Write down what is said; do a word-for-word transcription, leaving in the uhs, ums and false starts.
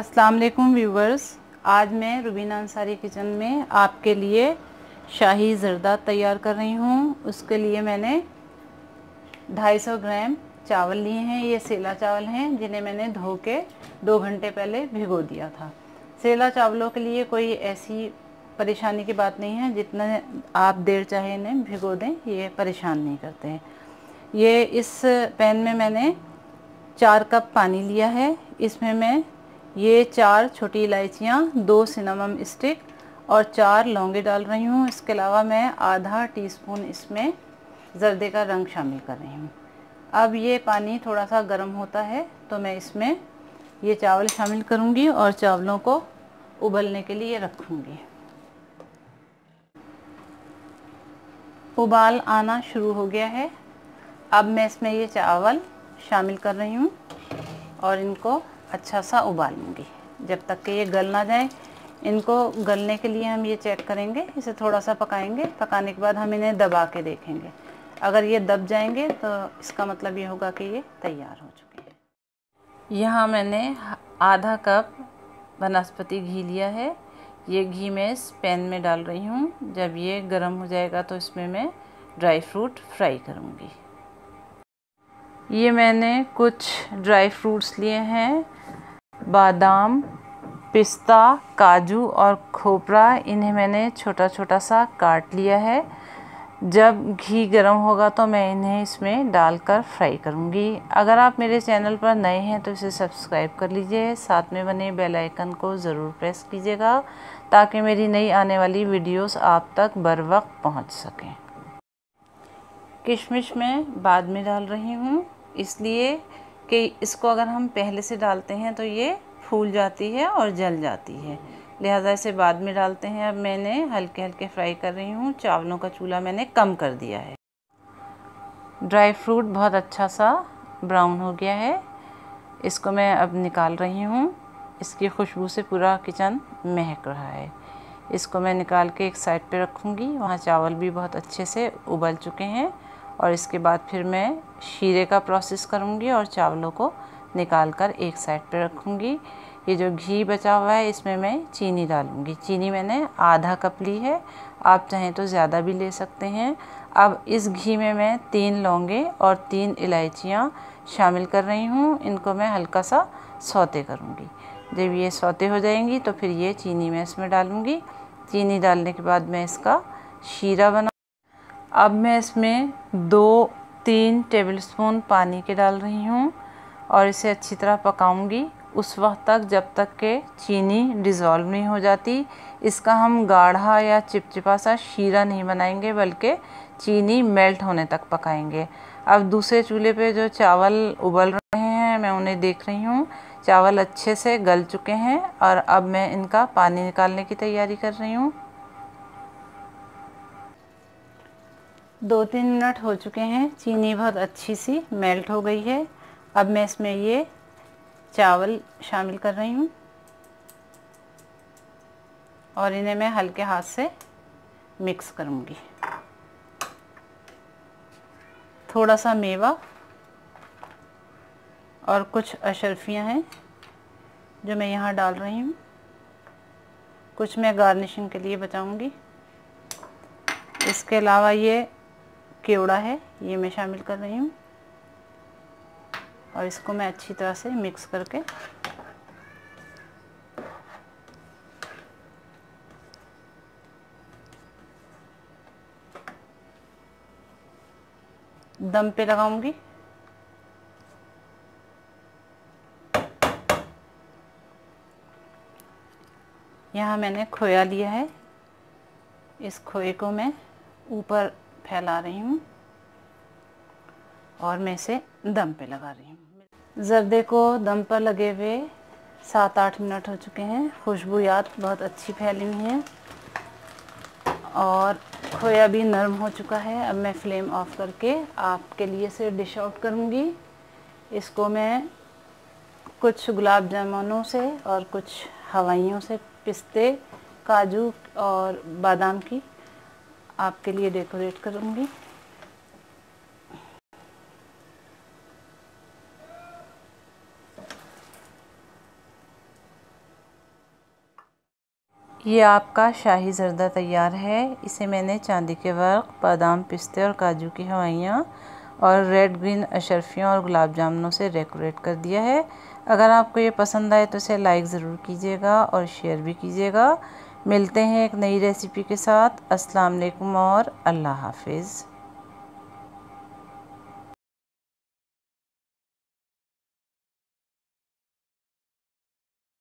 अस्सलाम वालेकुम व्यूवर्स, आज मैं रुबीना अंसारी किचन में आपके लिए शाही ज़र्दा तैयार कर रही हूँ। उसके लिए मैंने दो सौ पचास ग्राम चावल लिए हैं। ये सेला चावल हैं जिन्हें मैंने धो के दो घंटे पहले भिगो दिया था। सेला चावलों के लिए कोई ऐसी परेशानी की बात नहीं है, जितना आप देर चाहे इन्हें भिगो दें, ये परेशान नहीं करते हैं। ये इस पैन में मैंने चार कप पानी लिया है। इसमें मैं ये चार छोटी इलायचियाँ, दो सिनेमम स्टिक और चार लौंगे डाल रही हूँ। इसके अलावा मैं आधा टीस्पून इसमें ज़र्दे का रंग शामिल कर रही हूँ। अब ये पानी थोड़ा सा गर्म होता है तो मैं इसमें ये चावल शामिल करूँगी और चावलों को उबलने के लिए रखूँगी। उबाल आना शुरू हो गया है। अब मैं इसमें ये चावल शामिल कर रही हूँ और इनको अच्छा सा उबालूंगी जब तक कि ये गल ना जाए। इनको गलने के लिए हम ये चेक करेंगे, इसे थोड़ा सा पकाएंगे। पकाने के बाद हम इन्हें दबा के देखेंगे। अगर ये दब जाएंगे तो इसका मतलब ये होगा कि ये तैयार हो चुके हैं। यहाँ मैंने आधा कप वनस्पति घी लिया है। ये घी मैं इस पैन में डाल रही हूँ। जब ये गर्म हो जाएगा तो इसमें मैं ड्राई फ्रूट फ्राई करूँगी। ये मैंने कुछ ड्राई फ्रूट्स लिए हैं, बादाम, पिस्ता, काजू और खोपरा। इन्हें मैंने छोटा छोटा सा काट लिया है। जब घी गर्म होगा तो मैं इन्हें इसमें डालकर फ्राई करूँगी। अगर आप मेरे चैनल पर नए हैं तो इसे सब्सक्राइब कर लीजिए। साथ में बने बेल आइकन को ज़रूर प्रेस कीजिएगा ताकि मेरी नई आने वाली वीडियोस आप तक बर वक्त पहुँच सकें। किशमिश मैं बाद में डाल रही हूँ, इसलिए कि इसको अगर हम पहले से डालते हैं तो ये फूल जाती है और जल जाती है, लिहाजा इसे बाद में डालते हैं। अब मैंने हल्के हल्के फ्राई कर रही हूँ। चावलों का चूल्हा मैंने कम कर दिया है। ड्राई फ्रूट बहुत अच्छा सा ब्राउन हो गया है। इसको मैं अब निकाल रही हूँ। इसकी खुशबू से पूरा किचन महक रहा है। इसको मैं निकाल के एक साइड पे रखूँगी। वहाँ चावल भी बहुत अच्छे से उबल चुके हैं और इसके बाद फिर मैं शीरे का प्रोसेस करूँगी और चावलों को निकाल कर एक साइड पे रखूँगी। ये जो घी बचा हुआ है इसमें मैं चीनी डालूँगी। चीनी मैंने आधा कप ली है, आप चाहें तो ज़्यादा भी ले सकते हैं। अब इस घी में मैं तीन लौंगे और तीन इलायचियाँ शामिल कर रही हूँ। इनको मैं हल्का सा सौते करूँगी। जब ये सौते हो जाएंगी तो फिर ये चीनी मैं इसमें डालूँगी। चीनी डालने के बाद मैं इसका शीरा बना अब मैं इसमें दो तीन टेबलस्पून पानी के डाल रही हूँ और इसे अच्छी तरह पकाऊंगी उस वक्त तक जब तक कि चीनी डिज़ोल्व नहीं हो जाती। इसका हम गाढ़ा या चिपचिपा सा शीरा नहीं बनाएंगे, बल्कि चीनी मेल्ट होने तक पकाएंगे। अब दूसरे चूल्हे पे जो चावल उबल रहे हैं मैं उन्हें देख रही हूँ। चावल अच्छे से गल चुके हैं और अब मैं इनका पानी निकालने की तैयारी कर रही हूँ। दो तीन मिनट हो चुके हैं। चीनी बहुत अच्छी सी मेल्ट हो गई है। अब मैं इसमें ये चावल शामिल कर रही हूँ और इन्हें मैं हल्के हाथ से मिक्स करूँगी। थोड़ा सा मेवा और कुछ अशरफियाँ हैं जो मैं यहाँ डाल रही हूँ। कुछ मैं गार्निशिंग के लिए बचाऊँगी। इसके अलावा ये केवड़ा है, ये मैं शामिल कर रही हूँ और इसको मैं अच्छी तरह से मिक्स करके दम पे लगाऊंगी। यहाँ मैंने खोया लिया है। इस खोए को मैं ऊपर फैला रही हूँ और मैं इसे दम पे लगा रही हूँ। ज़र्दे को दम पर लगे हुए सात आठ मिनट हो चुके हैं। खुशबूयात बहुत अच्छी फैली हुई हैं और खोया भी नरम हो चुका है। अब मैं फ्लेम ऑफ करके आपके लिए इसे डिश आउट करूँगी। इसको मैं कुछ गुलाब जामुनों से और कुछ हवाइयों से, पिस्ते, काजू और बादाम की आपके लिए डेकोरेट करूँगी। ये आपका शाही ज़र्दा तैयार है। इसे मैंने चांदी के वर्क, बादाम, पिस्ते और काजू की हवाइयाँ और रेड ग्रीन अशरफियों और गुलाब जामुनों से डेकोरेट कर दिया है। अगर आपको ये पसंद आए तो इसे लाइक ज़रूर कीजिएगा और शेयर भी कीजिएगा। मिलते हैं एक नई रेसिपी के साथ। अस्सलाम वालेकुम और अल्लाह हाफिज़।